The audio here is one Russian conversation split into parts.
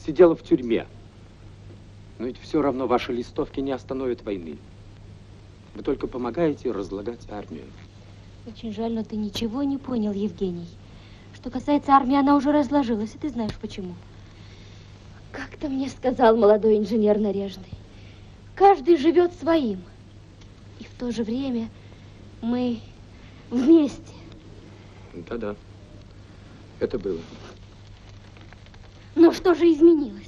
сидела в тюрьме. Но ведь все равно ваши листовки не остановят войны. Вы только помогаете разлагать армию. Очень жаль, но ты ничего не понял, Евгений. Что касается армии, она уже разложилась, и ты знаешь почему. Как-то мне сказал молодой инженер Нарежный. Каждый живет своим. И в то же время мы вместе. Да-да, это было. Но что же изменилось?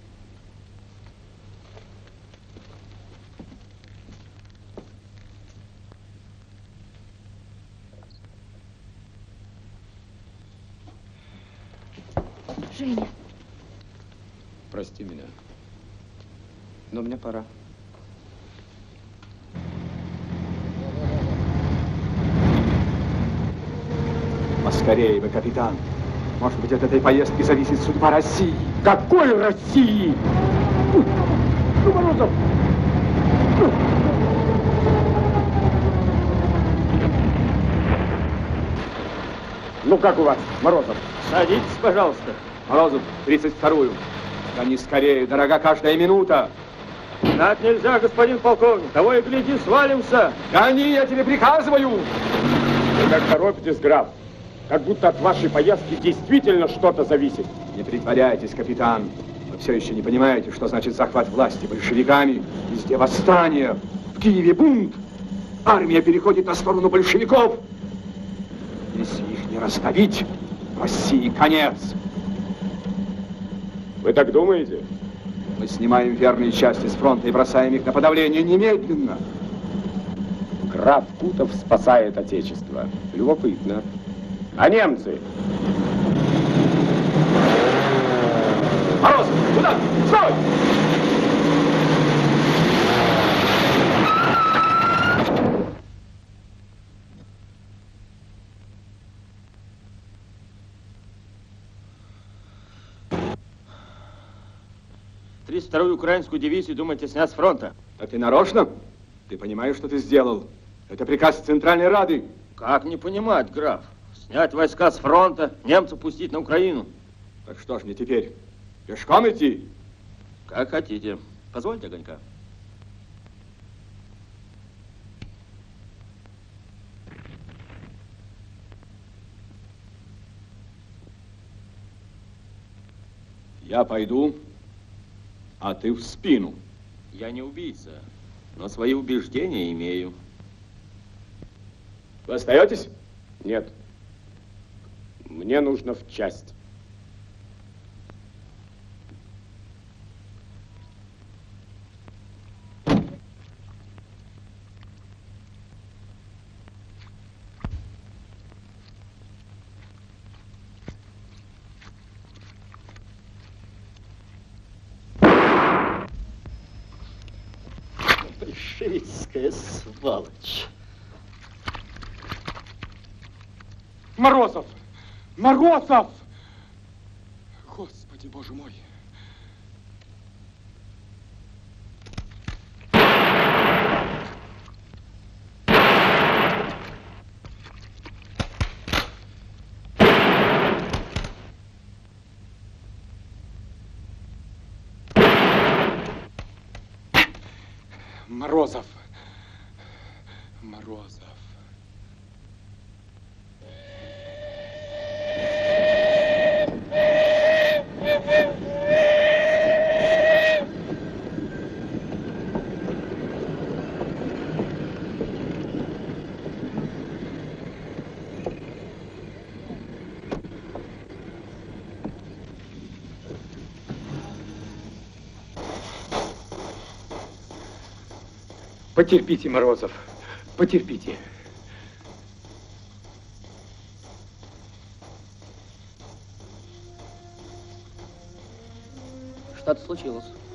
Женя. Прости меня, но мне пора. Поскорее вы, капитан. Может быть, от этой поездки зависит судьба России. Какой России? Ну, Морозов! Ну, как у вас, Морозов? Садитесь, пожалуйста. Морозов, 32-ю. Гони скорее, дорога каждая минута. Гнать нельзя, господин полковник. Того и гляди, свалимся. Гони, я тебе приказываю. Вы как торопитесь, граф. Как будто от вашей поездки действительно что-то зависит. Не притворяйтесь, капитан. Вы все еще не понимаете, что значит захват власти большевиками. Везде восстание. В Киеве бунт. Армия переходит на сторону большевиков. Если их не раздавить, России конец. Вы так думаете? Мы снимаем верные части с фронта и бросаем их на подавление немедленно. Граф Кутов спасает Отечество. Любопытно. А немцы? Морозов, куда? Стой! Вторую украинскую дивизию думаете снять с фронта? А ты нарочно? Ты понимаешь, что ты сделал? Это приказ Центральной Рады. Как не понимать, граф? Снять войска с фронта, немцев пустить на Украину. Так что ж мне теперь? Пешком идти? Как хотите. Позвольте огонька. Я пойду, а ты в спину. Я не убийца, но свои убеждения имею. Вы остаетесь? Нет. Мне нужно в часть. Большевистская сволочь. Морозов! Морозов! Господи, боже мой! Морозов! Морозов! Потерпите, Морозов, потерпите. Что-то случилось.